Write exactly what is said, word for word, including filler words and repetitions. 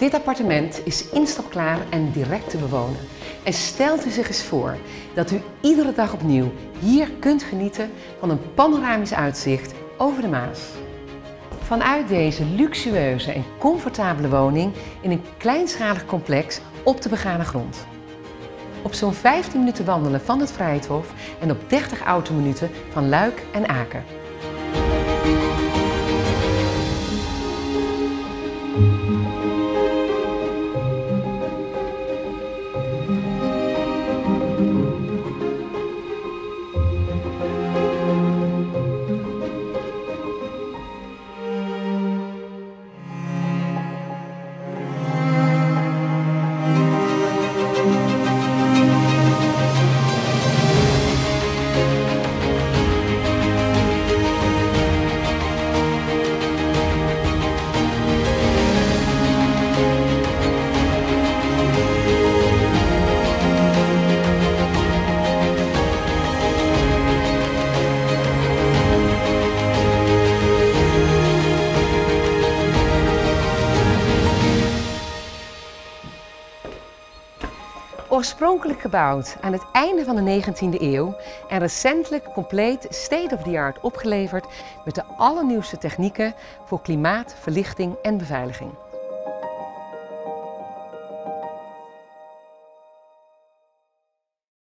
Dit appartement is instapklaar en direct te bewonen. En stelt u zich eens voor dat u iedere dag opnieuw hier kunt genieten van een panoramisch uitzicht over de Maas. Vanuit deze luxueuze en comfortabele woning in een kleinschalig complex op de begane grond. Op zo'n vijftien minuten wandelen van het Vrijthof en op dertig autominuten van Luik en Aken. Oorspronkelijk gebouwd aan het einde van de negentiende eeuw en recentelijk compleet state-of-the-art opgeleverd met de allernieuwste technieken voor klimaat, verlichting en beveiliging.